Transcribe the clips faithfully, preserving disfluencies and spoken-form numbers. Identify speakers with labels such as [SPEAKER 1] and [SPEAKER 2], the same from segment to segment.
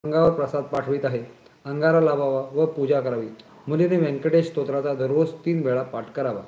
[SPEAKER 1] अंगावर प्रसाद पाठवित आहे. अंगारा लावावा व पूजा करावी. मुलीने व्यंकटेश स्तोत्राचा दररोज तीन वेळा पाठ करावा.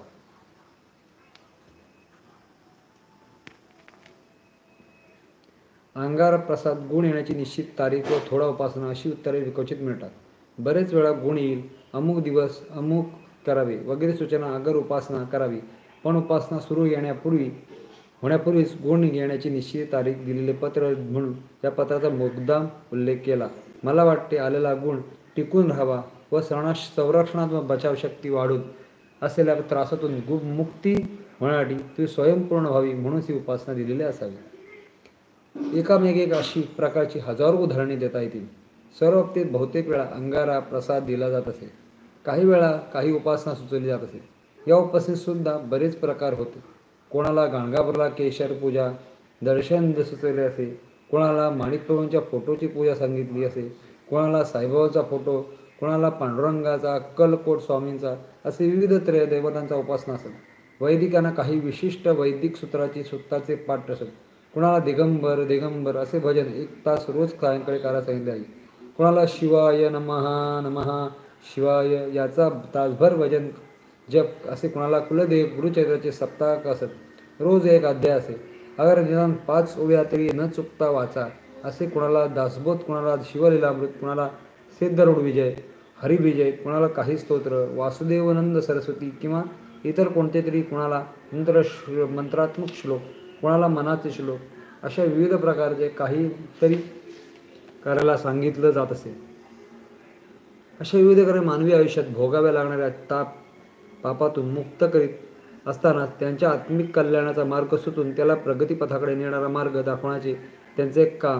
[SPEAKER 1] अंगार प्रसाद गुण येण्याची निश्चित तारीख व थोडा उपासना अशी उत्तरे क्वचित मिळतात. बरेच वेळा गुण येईल, अमुक दिवस अमुक करावे वगैरे सूचना अगर उपासना करावी. पण उपासना सुरू येण्यापूर्वी होण्यापूर्वीच गुण येण्याची निश्चित तारीख दिलेले पत्र म्हणून या पत्राचा मुद्दाम उल्लेख केला. मला वाटते आलेला गुण टिकून राहावा व संरक्षणात्मक बचावशक्ती वाढून असलेल्या त्रासातून मुक्ती होण्यासाठी ती स्वयंपूर्ण व्हावी म्हणूनच ही उपासना दिलेली असावी. एकामेक एक अशी प्रकारची हजारो उदाहरणे देता येतील. सर्व बाबतीत बहुतेक वेळा अंगारा प्रसाद दिला जात असे. काही वेळा काही उपासना सुचवली जात असे. या उपासनेत सुद्धा बरेच प्रकार होते. कोणाला गाणगापूरला केशर पूजा दर्शन सुचवले असे, कोणाला माणिकप्रभूंच्या फोटोची पूजा सांगितली असे, कोणाला साईबाबांचा फोटो, कोणाला पांडुरंगाचा, अक्कलकोट स्वामींचा असे विविध त्रय देवतांचा उपासना असत. वैदिकांना काही विशिष्ट वैदिक सूत्राची सूक्ताचे पाठ असत. कोणाला दिगंबर दिगंबर असे भजन एक तास रोज सायंकाळी करायला सांगितले आहे. कोणाला शिवाय नमः नमः शिवाय याचा तासभर भजन जप असे, कोणाला कुलदेव गुरुचरित्राचे सप्ताह असत. रोज एक अध्याय असे. अगर निदान पाच ओव्या तरी न चुकता वाचा असे. कोणाला दासबोध, कोणाला शिवलीलामृत, कोणाला सिद्धरूढ विजय, हरिविजय, कोणाला काही स्तोत्र, वासुदेवानंद सरस्वती किंवा इतर कोणते तरी, कोणाला मंत्र मंत्रात्मक श्लोक, कोणाला मनाचे श्लोक, अशा विविध प्रकारचे काहीतरी करायला सांगितलं जात असे. अशा विविध कार्य मानवी आयुष्यात भोगाव्या लागणाऱ्या ताप पापातून मुक्त करीत असताना त्यांच्या आत्मिक कल्याणाचा मार्ग सुचून त्याला प्रगतीपथाकडे नेणारा मार्ग दाखवण्याचे त्यांचे काम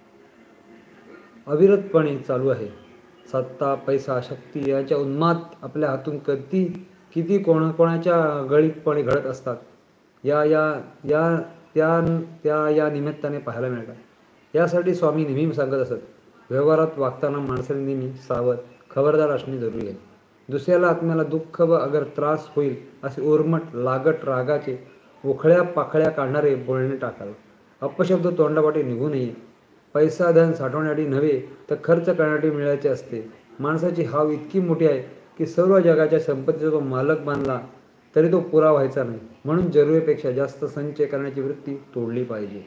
[SPEAKER 1] अविरतपणे चालू आहे. सत्ता, पैसा, शक्ती यांच्या उन्माद आपल्या हातून कधी किती कोण कोणाच्या गळीतपणे घडत असतात या या या त्या त्या या निमित्ताने पाहायला मिळतात. यासाठी स्वामी नेहमी सांगत असत, व्यवहारात वागताना माणसाने नेहमी सावध खबरदार असणे जरुरी आहे. दुसऱ्याला आत्म्याला दुःख व अगर त्रास होईल असे ओरमट लागट रागाचे उखळ्या पाखळ्या काढणारे बोलणे टाकावे. अपशब्द तोंडापाठी निघू नये. पैसा धन साठवण्यासाठी नव्हे तर खर्च करण्यासाठी मिळायचे असते. माणसाची हाव इतकी मोठी आहे की सर्व जगाच्या संपत्तीचा तो मालक बांधला तरी तो पुरा व्हायचा नाही. म्हणून जरुरीपेक्षा जास्त संचय करण्याची वृत्ती तोडली पाहिजे.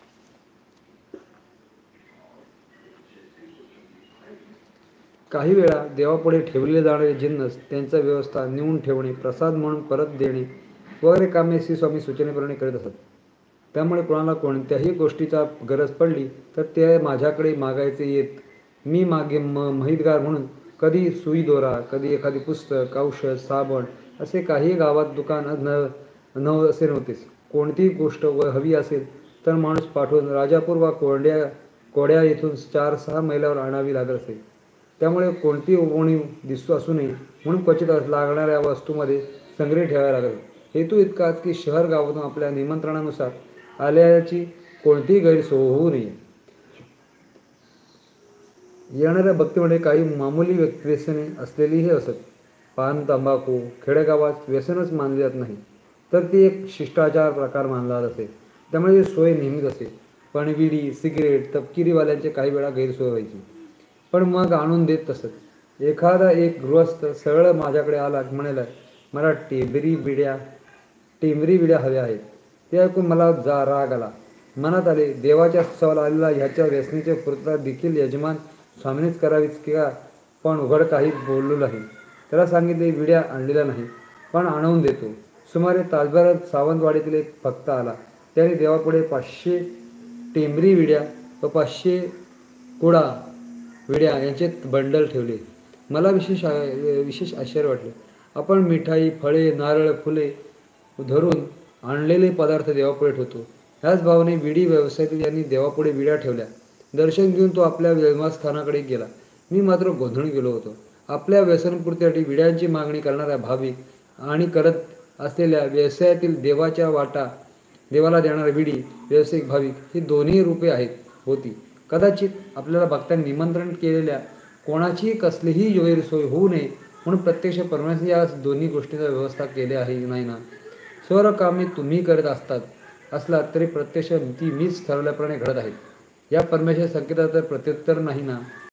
[SPEAKER 1] काही वेळा देवापुढे ठेवले जाणारे जिन्नस त्यांचा व्यवस्था नेऊन ठेवणे, प्रसाद म्हणून परत देणे वगैरे कामे श्री स्वामी सूचनेप्रमाणे करीत असत. त्यामुळे कोणाला कोणत्याही गोष्टीचा गरज पडली तर ते माझ्याकडे मागायचे येत. मी मागे म माहितगार म्हणून कधी सुई दोरा, कधी एखादी पुस्तक, औषध, साबण असे काही गावात दुकान न न असे नव्हतेच. कोणतीही गोष्ट व हवी असेल तर माणूस पाठवून राजापूर वा कोरड्या कोड्या येथून चार सहा मैलावर आणावी लागत असे. त्यामुळे कोणती उगवणी दिसू असू नये म्हणून क्वचित लागणाऱ्या वस्तूमध्ये संग्रह ठेवायला लागत. हेतू इतकाच की शहर गावातून आपल्या निमंत्रणानुसार आल्याची कोणतीही गैरसोय होऊ नये. येणाऱ्या भक्तीमध्ये काही मामूली व्यसने असलेलीही असत. पान, तंबाखू खेडेगावात व्यसनच मानले जात नाही तर ती एक शिष्टाचार प्रकार मानला जात असे. त्यामुळे सोय नेहमीच असे. पण विडी, सिगरेट, तपकिरीवाल्यांचे काही वेळा गैरसोय व्हायची. पण मग आणून देत असत. एखादा एक गृहस्थ सरळ माझ्याकडे आला म्हणाला, मला टेंबरी बिड्या टेंबरी बिड्या हव्या आहेत. ते ऐकून मला जा राग आला. मनात आले, देवाच्या उत्सवाला आलेला ह्याच्या व्यसनेचे पूर्तता देखील यजमान स्वामीनेच करावीच का. पण उघड काही बोललो नाही. त्याला सांगितले, विड्या आणलेल्या नाही पण आणवून देतो. सुमारे तासभरात सावंतवाडीतील एक भक्त आला. त्याने देवापुढे पाचशे टेंबरी विड्या व पाचशे कुडा विड्या यांचे बंडल ठेवले. मला विशेष विशेष आश्चर्य वाटले. आपण मिठाई, फळे, नारळ, फुले धरून आणलेले पदार्थ देवापुढे ठेवतो. ह्याच भावाने विडी व्यवसायातील यांनी देवापुढे विड्या ठेवल्या. दर्शन घेऊन तो आपल्या व्यवस्थानाकडे गेला. मी मात्र गोंधळून गेलो होतो. आपल्या व्यसनपूर्तीसाठी विड्यांची मागणी करणाऱ्या भाविक आणि करत असलेल्या व्यवसायातील देवाच्या वाटा देवाला देणाऱ्या विडी व्यावसायिक भाविक ही दोन्ही रूपे आहेत होती. कदाचित आपल्याला भक्तांनी निमंत्रण केलेल्या कोणाचीही कसलीही गैरसोय होऊ नये म्हणून प्रत्यक्ष परमेश्वर या दोन्ही गोष्टींचा व्यवस्था केली आहे नाही ना. सर्व कामे तुम्ही करत असतात असला तरी प्रत्यक्ष ती मीच ठरवल्याप्रमाणे घडत आहेत. या परमेश्वर संकेताचं प्रत्युत्तर नाही ना?